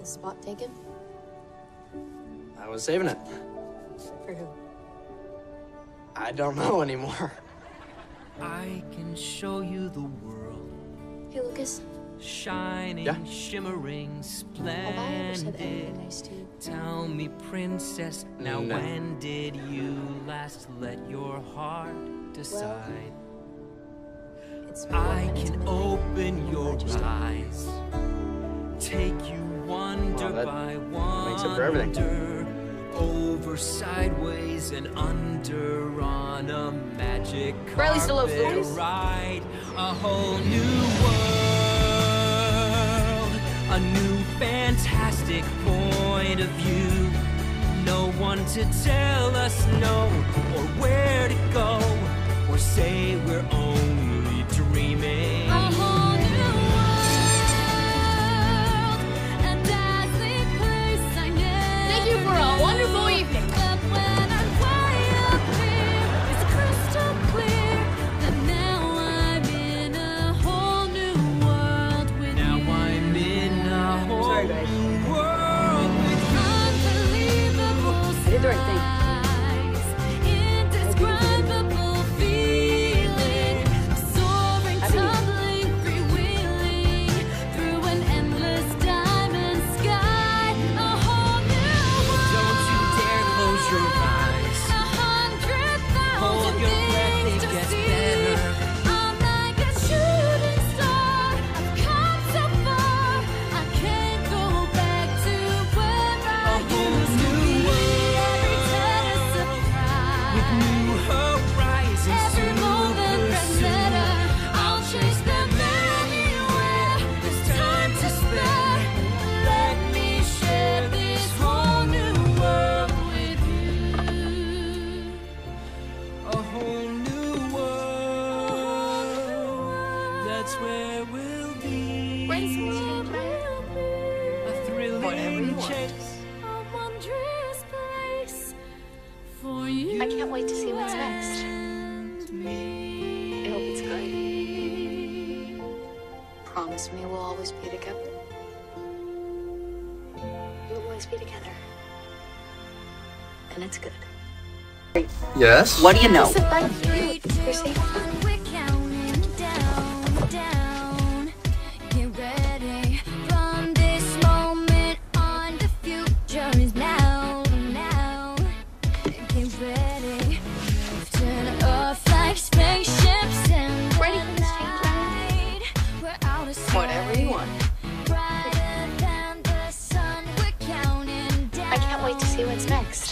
the spot taken? I was saving it. For who? I don't know anymore. I can show you the world. Hey, Lucas. Shining, shimmering, Have I ever said anything splendid. nice to you? Tell me, princess, now No. when did you last let your heart decide? It's been I 1 minute to can midnight. open your I just- eyes, take you wonder Well, that by makes up for everything. wonder, over, sideways, and under on a magic Riley still loves carpet Lucas. ride, a whole new world, a new fantastic point of view. No one to tell us no or where to go or say we're only dreaming. A whole new world, a dazzling place I never Thank you for a wonderful evening. But when I'm way up here, it's crystal clear that now I'm in a whole new world with Now you. I'm in a whole Sorry, guys. new world with you. Unbelievable I did the right thing. skies, indescribable feeling, soaring, Happy New Year. tumbling, freewheeling through an endless diamond sky. A whole new world. Don't you dare close your eyes. 100,000 Hold your breath, things it to gets see. better. I'm like a shooting star. I've come so far. I can't go back to where I A whole used to new be. world. Every day a surprise. With new horizons Every to moment that pursue. matter, I'll chase them anywhere. There's time to spare. Let me share this whole new world with you. A whole new world. That's where we'll be. A thrilling chase. A wondrous place for you. I can't wait to see what's next. and me. I hope it's good. Promise me we'll always be together. We'll always be together. And it's good. Yes? What do you know? Sit back. You're safe. We're counting down. Get ready from this moment on. The future is now. Get ready. Turn off like spaceships and Ready for this change, light. We're out of sight. Whatever you want. Brighter than the sun. We're counting down. I can't wait to see what's next.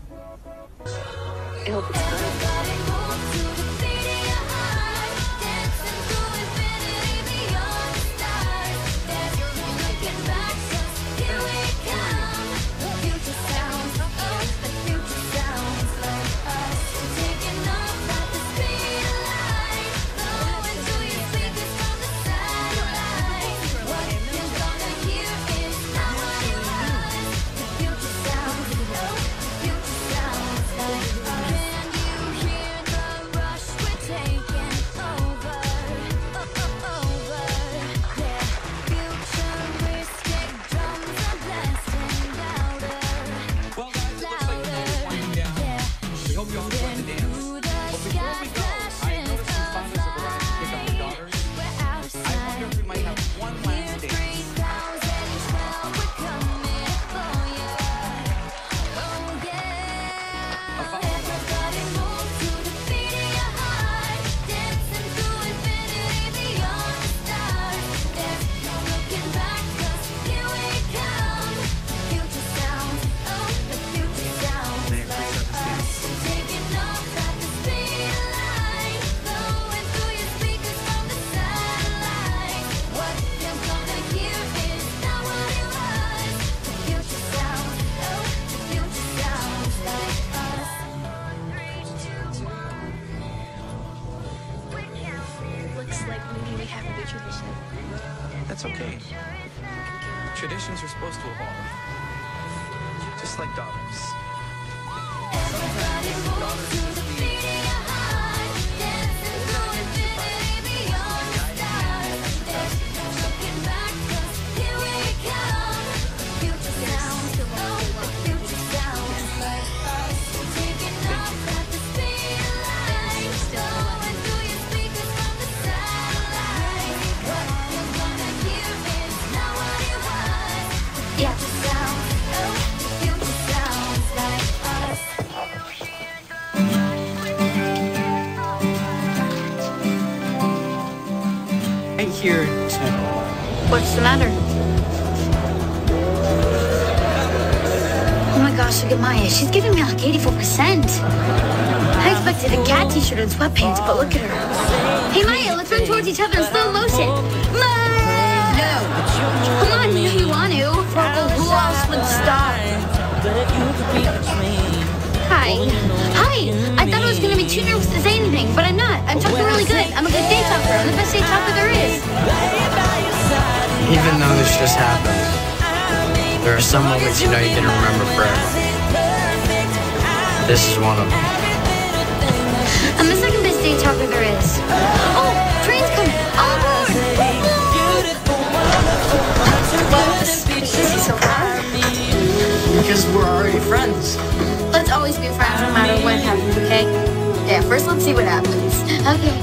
I hope it's good. Everybody move to the beat of your heart, dancing through infinity beyond the stars. There's no looking back, 'cause here we come. The future sounds, oh, the future sounds like us. Taking off at the speed of light, blowing through your speakers from the satellite. What you're gonna hear is not what it was. The future sounds, oh, the future sounds like us. Can you hear the rush? We're taking over, over. Yeah, futuristic drums are blasting louder, Well, guys, it looks like the day is winding down. yeah. We hope you all enjoyed the dance. Through the But before we go, I noticed some fathers have arrived to pick up their daughters. we're out of I wonder if we might have one last dance. 3012, we're coming for you. Oh yeah. A follow-up. Everybody move to the beat of your heart, dancing through infinity beyond the stars. There's no looking back, 'cause here we come. The future sounds, oh, the future sounds like us. Taking off at the speed of light, blowing through your speakers from the satellite. What you're gonna hear is not what it was. The future sounds, oh, the future sounds like us. Looks like maybe we have a new tradition. That's okay. Traditions are supposed to evolve. Just like daughters. Everybody move to the beat of your heart, dancing through infinity beyond the stars. There's no looking back, 'cause here we come. The here to... What's the matter? Oh my gosh, look at Maya. She's giving me like 84%. I expected a cat t-shirt and sweatpants, but look at her. Hey Maya, let's run towards each other in slow motion. Maya! No. Come on, you know you want to. Well, who else would stop? Hi. Hi. I thought I was going to be too nervous to say anything, but I'm not. I'm talking really good. I'm a good date talker. I'm the best date talker there is. Even though this just happened, there are some moments you know you're gonna remember forever. This is one of them. I'm the second best date talker there is. Oh, train's coming. All aboard. This is so bad. Because we're already friends. Let's always be friends no matter what happens, okay? Yeah, first let's see what happens. Okay.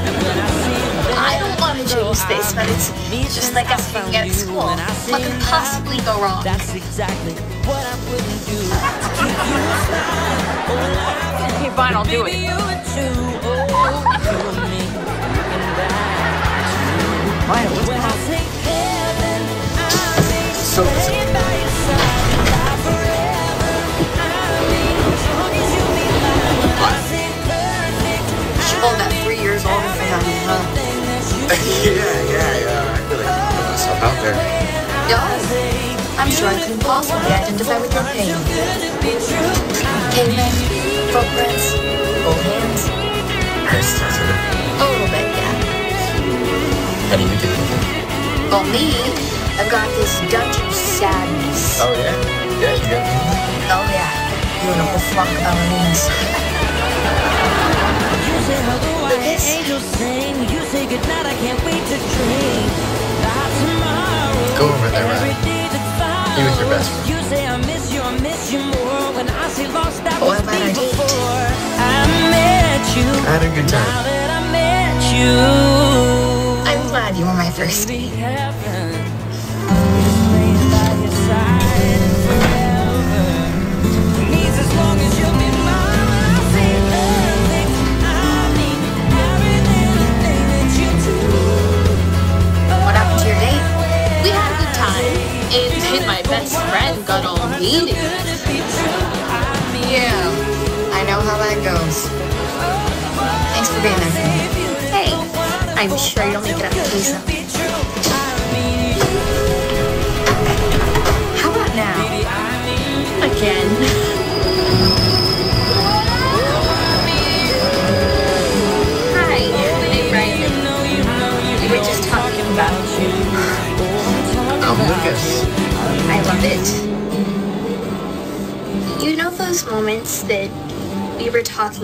I don't want to change this, but it's just like us being at school. What could possibly go wrong? That's exactly what I wouldn't do. Okay, fine, I'll do it. Maya, what's going on? So She pulled that 3 years older for him, huh? yeah. I really put myself out there. No, I'm sure I couldn't possibly identify with your pain. Cavemen, footprints, old hands. Yes, that's it. A little bit, yeah. How do you do? Well, me, I've got this dungeon sadness. Oh, yeah? Yeah, you got me. Oh, yeah. You and a whole flock of ballerinas. Lucas? You say goodnight, I can't wait to dream. Go over there, Ryan. He was your best friend. You say I miss you more. When I say lost, that What was about our date? before I met you. I had a good Now time. that I met you, I'm glad you were my first be date. heaven. Staying by your side forever. Needs as long as you'll be mine. When I say perfect, I mean everything that you do. What happened to your date? We had a good time. And then my best friend got all needy. Yeah, I know how that goes. Thanks for being there for me. Hey, I'm sure you'll make it up to Lisa. How about now? Again. Hi, I'm Ryan. We were just talking about you. I'm Lucas. I love it. You know those moments that we were talking